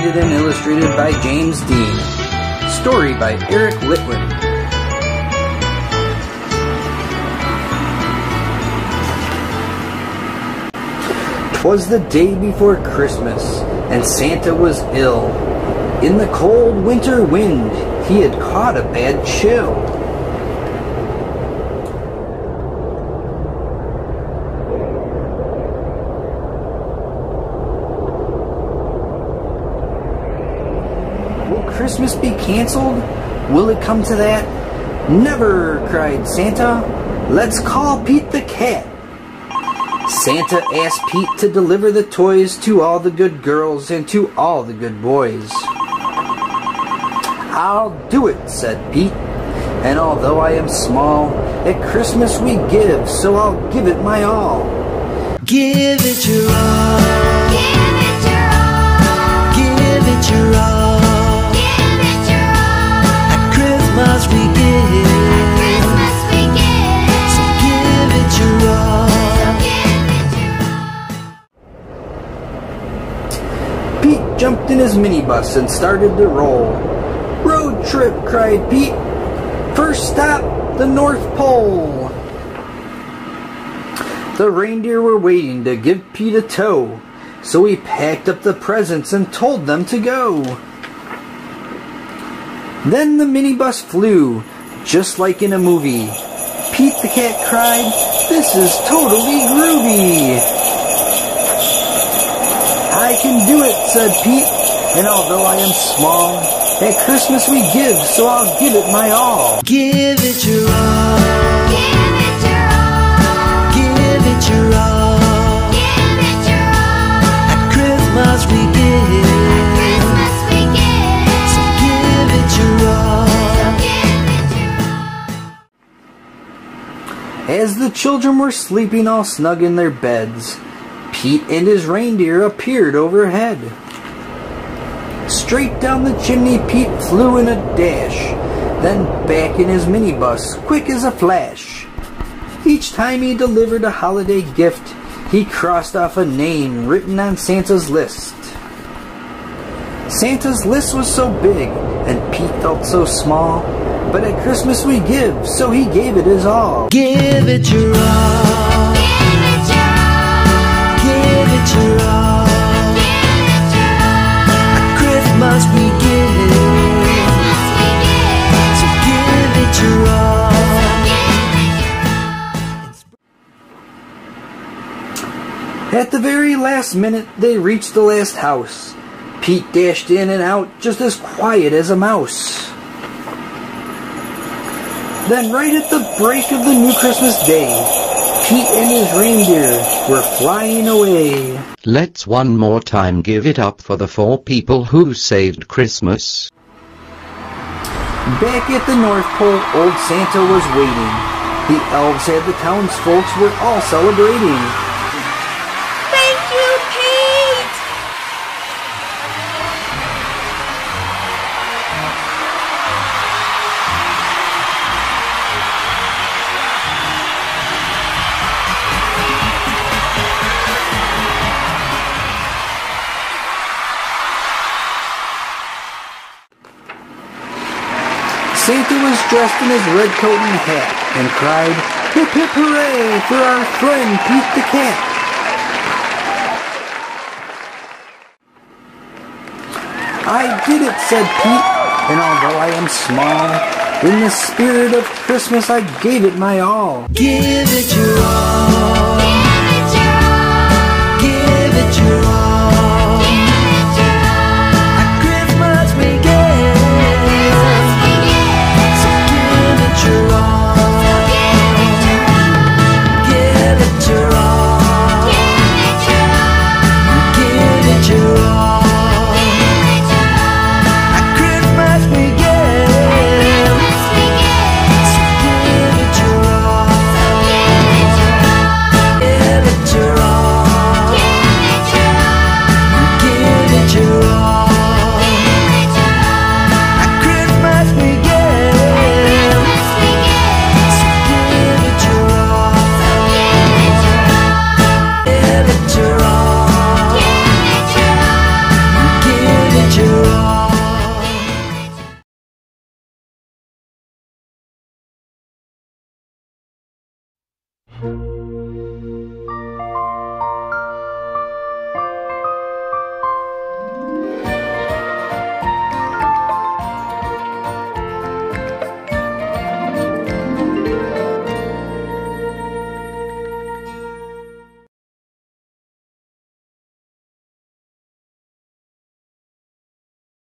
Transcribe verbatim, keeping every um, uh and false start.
Narrated and illustrated by James Dean. Story by Eric Litwin. 'Twas the day before Christmas, and Santa was ill. In the cold winter wind, he had caught a bad chill. Will Christmas be canceled? Will it come to that? Never, cried Santa. Let's call Pete the cat. Santa asked Pete to deliver the toys to all the good girls and to all the good boys. I'll do it, said Pete, and although I am small, at Christmas we give, so I'll give it my all. Give it your all. Give it your all. Give it your all. Give it your all. At Christmas we give. At Christmas we give. So give it your all. Pete jumped in his minibus and started to roll. Road trip, cried Pete. First stop, the North Pole. The reindeer were waiting to give Pete a tow, so he packed up the presents and told them to go. Then the minibus flew, just like in a movie. Pete the cat cried, "This is totally groovy." I can do it, said Pete, and although I am small, at Christmas we give, so I'll give it my all. Give it your all. Give it your all. Give it your all. Give it your all. At Christmas we give. At Christmas we give. So give it your all. So give it your all. As the children were sleeping all snug in their beds, Pete and his reindeer appeared overhead. Straight down the chimney Pete flew in a dash, then back in his minibus, quick as a flash. Each time he delivered a holiday gift, he crossed off a name written on Santa's list. Santa's list was so big, and Pete felt so small, but at Christmas we give, so he gave it his all. Give it your all. Give it your all. At Christmas we give. So give it your all. At the very last minute, they reached the last house. Pete dashed in and out just as quiet as a mouse. Then right at the break of the new Christmas day, Pete and his reindeer were flying away. Let's one more time give it up for the four people who saved Christmas. Back at the North Pole, old Santa was waiting. The elves and the townsfolk were all celebrating. Thank you, Pete! Santa was dressed in his red coat and hat and cried, "Hip hip hooray for our friend Pete the cat!" I did it, said Pete, and although I am small, in the spirit of Christmas I gave it my all. Give it your all. Give it your all. At Christmas we give. So give it your all. Give it your all. Give it your all. At Christmas we give. So give it your all. Give it your all. Bye.